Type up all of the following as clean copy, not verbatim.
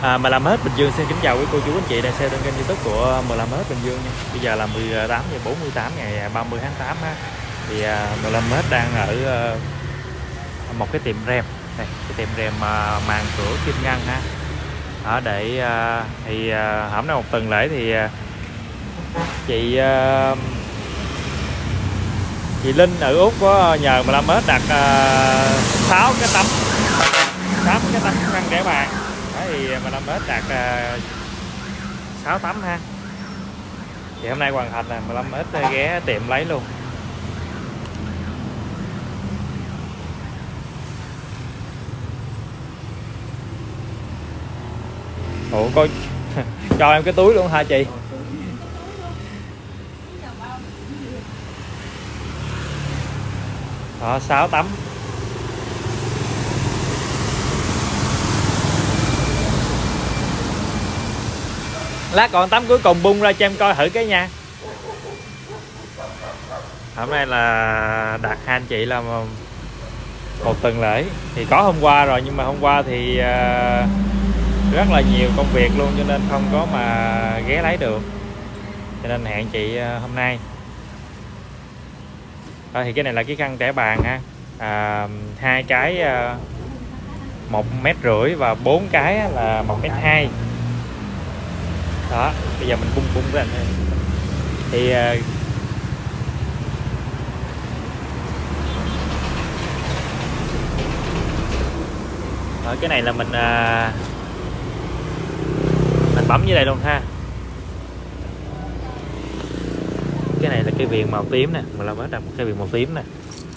MLMH Bình Dương xin kính chào quý cô chú anh chị đang xem trên kênh YouTube của MLMH Bình Dương nha. Bây giờ là 18:48 ngày 30 tháng 8 ha. Thì MLMH đang ở một cái tiệm rèm này, cái tiệm rèm màn cửa kim ngân ha. Ở để hôm nay một tuần lễ thì chị Linh ở Úc có nhờ MLMH đặt 6 cái tấm ngăn để bàn. Thì MLMH đặt 6 tấm ha. Thì hôm nay hoàn thành là MLMH ghé tiệm lấy luôn. Ủa coi cho em cái túi luôn hả chị? Đó, 6 tấm. Lát còn tấm cuối cùng bung ra cho em coi thử cái nha. Hôm nay là đặt hai anh chị là một tuần lễ. Thì có hôm qua rồi nhưng mà hôm qua thì rất là nhiều công việc luôn cho nên không có mà ghé lấy được. Cho nên hẹn chị hôm nay. Thì cái này là cái khăn trải bàn ha. 2 cái 1,5 mét và 4 cái là 1,2 m. Đó, bây giờ mình bung ra thì ở cái này là mình bấm dưới đây luôn ha. Cái này là cái viền màu tím nè, mình làm hết đặt một cái viền màu tím nè.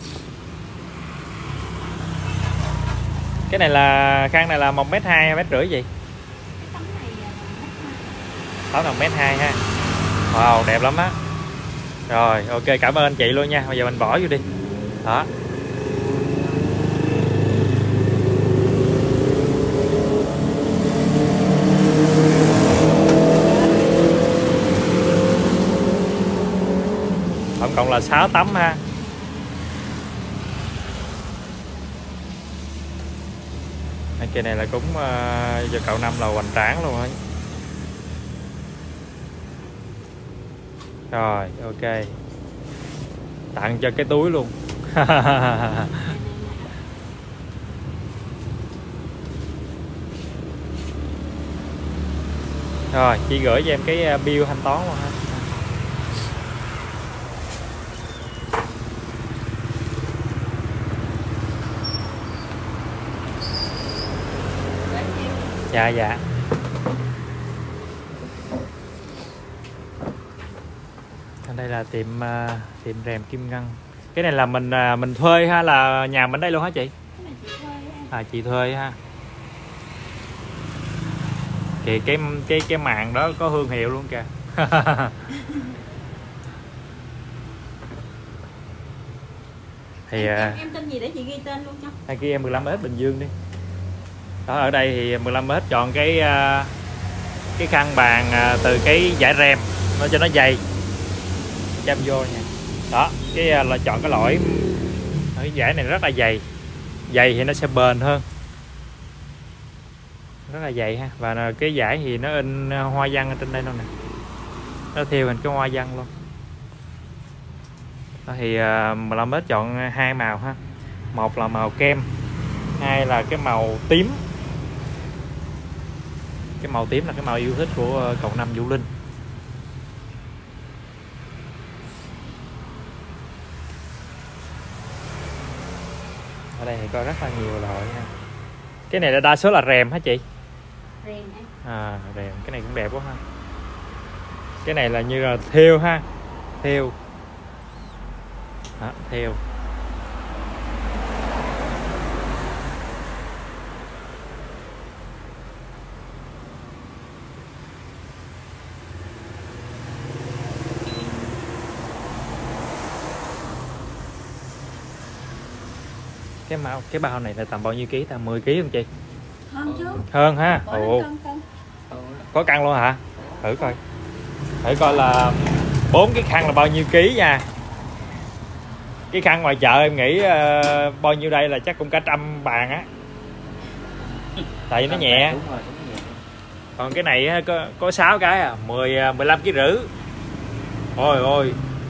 Cái này là khăn này là 1,2 m, 2,5 m gì? Tấm là 1,2 m ha. Wow, đẹp lắm á. Rồi, ok, cảm ơn anh chị luôn nha. Bây giờ mình bỏ vô đi. Đó. Tổng cộng là 6 tấm ha. Cái này là cũng cho cậu Năm là hoành tráng luôn á. Rồi, ok. Tặng cho cái túi luôn. Rồi, chị gửi cho em cái bill thanh toán luôn ha. Dạ dạ. Đây là tiệm rèm kim ngân. Cái này là mình thuê ha, là nhà mình đây luôn hả chị? Chị thuê ha. Thì cái màn đó có thương hiệu luôn kìa. Thì em tên gì để chị ghi tên luôn cho. Hay ghi em MLMH Bình Dương đi. Đó, ở đây thì MLMH chọn cái khăn bàn từ cái dải rèm nó cho nó dày. Chăm vô nha. Đó, cái là chọn cái loại cái dải này rất là dày. Dày thì nó sẽ bền hơn. Rất là dày ha. Và cái dải thì nó in hoa văn ở trên đây luôn nè. Nó theo hình cái hoa văn luôn. Đó thì MLMH chọn 2 màu ha. Một là màu kem, hai là cái màu tím. Cái màu tím là cái màu yêu thích của cậu Năm Vũ Linh. Ở đây thì có rất là nhiều loại ha. Cái này là đa số là rèm hả chị? Rèm rèm. Cái này cũng đẹp quá ha. Cái này là như là thêu ha. Thêu. Đó, thêu. Cái bao này là tầm bao nhiêu ký? Tầm 10 kg không chị? Hơn chứ. Hơn ha. Ồ. Có cân luôn hả? Thử coi là 4 cái khăn là bao nhiêu ký nha. Cái khăn ngoài chợ em nghĩ bao nhiêu đây là chắc cũng cả 100 bàn á. Tại vì nó nhẹ. Còn cái này á, có 6 cái à, 15 kg rưỡi. Ôi ôi.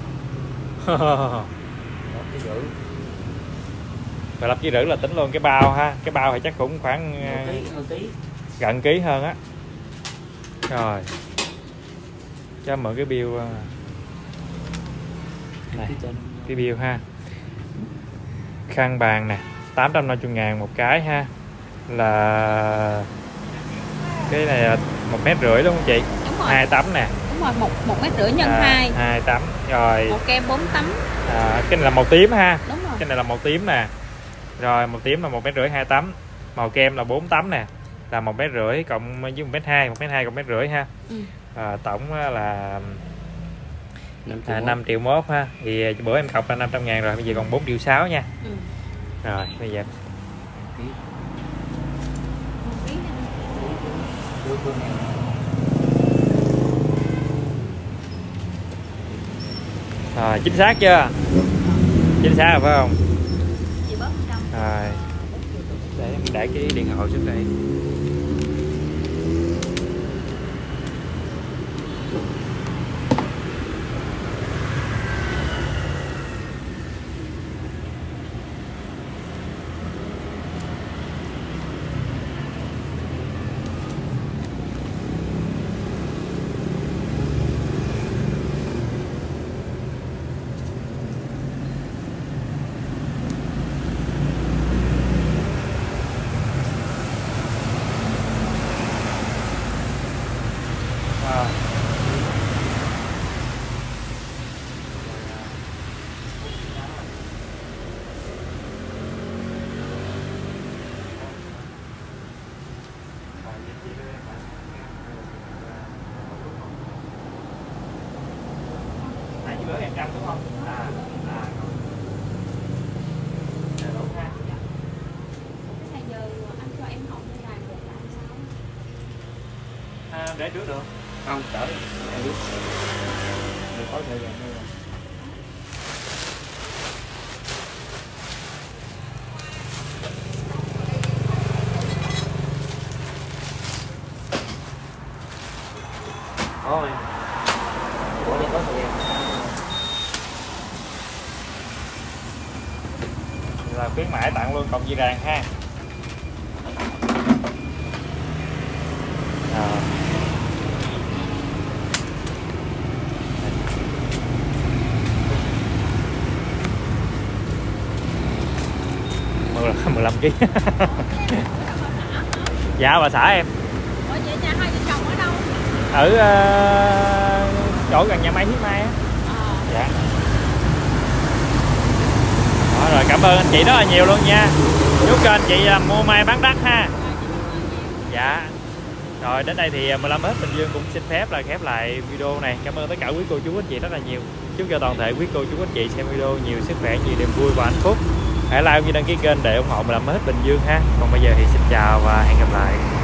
15 kg rưỡi là tính luôn cái bao ha. Cái bao thì chắc cũng khoảng gần ký hơn á. Rồi. Cho mượn cái bill này, cái bill ha. Khăn bàn nè, 850.000 một cái ha. Là cái này là 1,5 mét đúng không chị? Đúng rồi. 2 tấm nè. Đúng rồi, 1,5 mét nhân 2. 2 tấm rồi. Một kem 4 tấm. Cái này là màu tím ha. Đúng rồi. Cái này là màu tím nè. Rồi màu tím là 1,5 mét 2 tấm. Màu kem là 4 tấm nè. Là 1,5 mét cộng với 1,2 mét, 1,2 mét cộng 1,5 mét ha. Tổng là 5 triệu mốt ha. Thì bữa em cọc là 500.000 rồi, bây giờ còn 4,6 triệu nha. Rồi bây giờ rồi chính xác chưa? Chính xác rồi phải không? Rồi để em để cái điện thoại xuống đây. Nãy bữa em trăm đúng không? Đúng ha. Cái này giờ anh cho em học như này một là sao? Để trước được không? Chở em biết. Được có thời gian thôi. Thôi. Ủa đây có thời gian. Là khuyến mãi tặng luôn cọc dây đàn ha. À. 15 kg. Dạ bà xã em. Ủa vậy nhà hai vợ chồng ở đâu? Ở chỗ gần nhà máy Hiến Mai á. Dạ. Đó, rồi cảm ơn anh chị rất là nhiều luôn nha. Chúc cho anh chị mua may bán đắt ha. Dạ. Rồi đến đây thì 15 hết Bình Dương cũng xin phép là khép lại video này. Cảm ơn tất cả quý cô chú anh chị rất là nhiều. Chúc cho toàn thể quý cô chú anh chị xem video nhiều sức khỏe, nhiều niềm vui và hạnh phúc. Hãy like cũng như đăng ký kênh để ủng hộ 15 hết Bình Dương ha. Còn bây giờ thì xin chào và hẹn gặp lại.